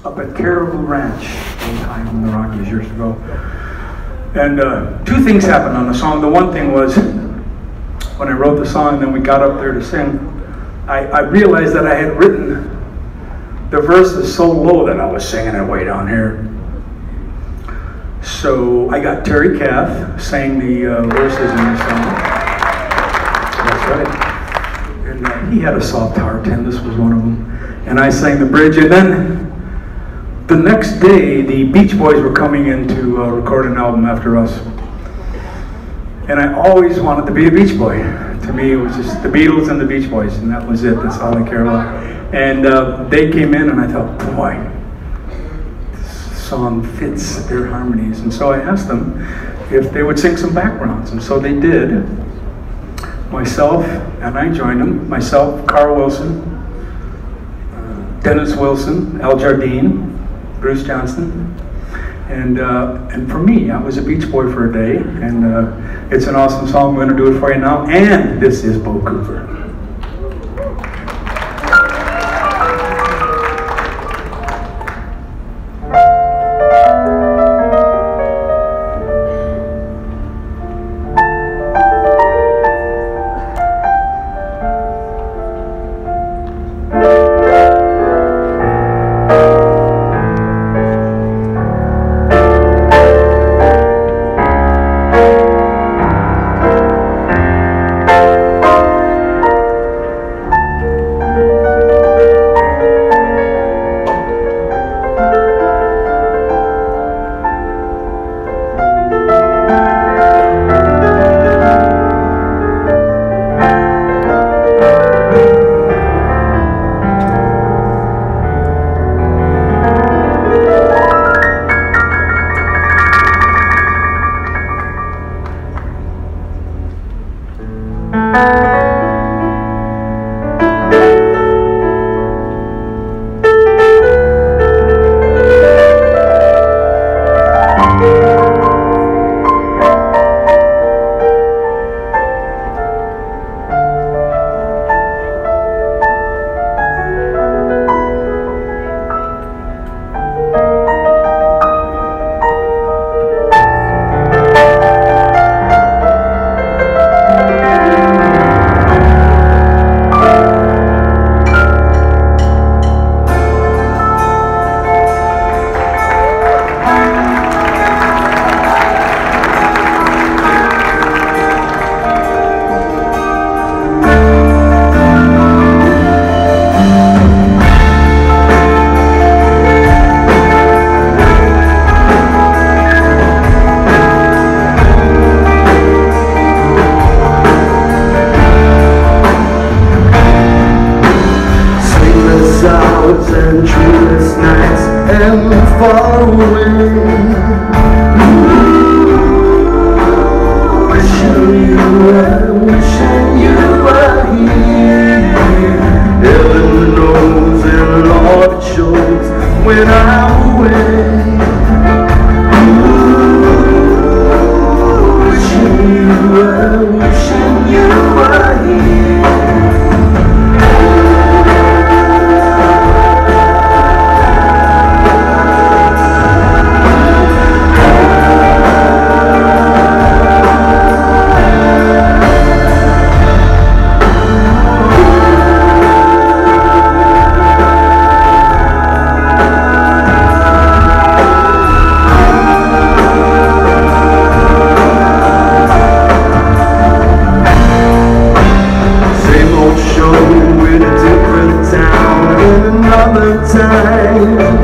up at Caribou Ranch one time in the Rockies years ago. And two things happened on the song. The one thing was, when I wrote the song and then we got up there to sing, I realized that I had written the verses so low that I was singing it way down here. So I got Terry Kath sang the verses in the song. That's right. And he had a soft heart, and this was one of them. And I sang the bridge. And then the next day, the Beach Boys were coming in to record an album after us. And I always wanted to be a Beach Boy. To me, it was just the Beatles and the Beach Boys, and that was it. That's all I care about. And they came in, and I thought, boy, this song fits their harmonies. And so I asked them if they would sing some backgrounds, and so they did. Myself, and I joined them. Myself, Carl Wilson, Dennis Wilson, Al Jardine, Bruce Johnston. And for me, I was a Beach Boy for a day, and it's an awesome song. I'm going to do it for you now, and this is Bo Cooper. And treeless nights and far away. Wishing you were here. Heaven knows and Lord it shows when I'm away. Wishing you were here. Show in a different town in another time.